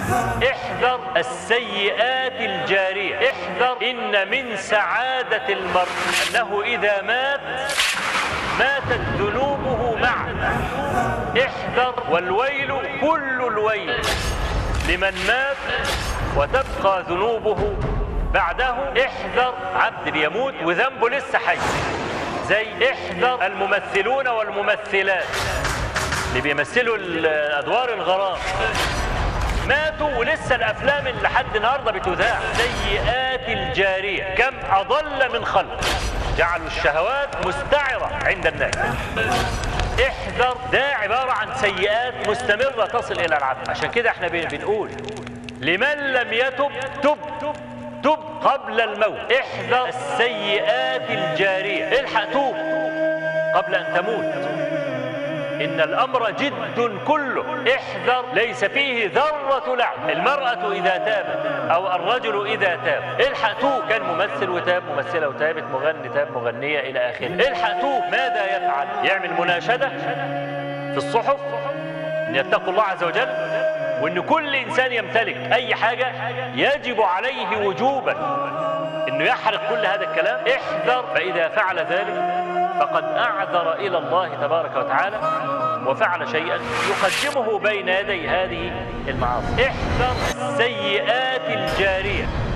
احذر السيئات الجارية. احذر، إن من سعادة المرء أنه إذا ماتت ذنوبه معه. احذر، والويل كل الويل لمن مات وتبقى ذنوبه بعده. احذر عبد بيموت وذنبه لسه حي، زي احذر الممثلون والممثلات اللي بيمثلوا الأدوار الغرام، ماتوا ولسه الأفلام اللي لحد النهارده بتذاع. سيئات الجارية، كم أضل من خلق جعلوا الشهوات مستعرة عند الناس. احذر، ده عبارة عن سيئات مستمرة تصل إلى العبد. عشان كده احنا بنقول لمن لم يتب تب قبل الموت. احذر السيئات الجارية، الحق توب قبل أن تموت، إن الأمر جد كله. احذر، ليس فيه ذرة لعب. المرأة إذا تابت أو الرجل إذا تاب، الحق توب. كان ممثل وتاب، ممثلة وتابت، مغني تاب، مغنية إلى آخره. الحق توب. ماذا يفعل؟ يعمل مناشدة في الصحف أن يتقوا الله عز وجل، وأن كل إنسان يمتلك أي حاجة يجب عليه وجوبا أنه يحرق كل هذا الكلام. احذر، فإذا فعل ذلك فقد أعذر إلى الله تبارك وتعالى وفعل شيئا يقدمه بين يدي هذه المعاصي. احذر السيئات الجارية.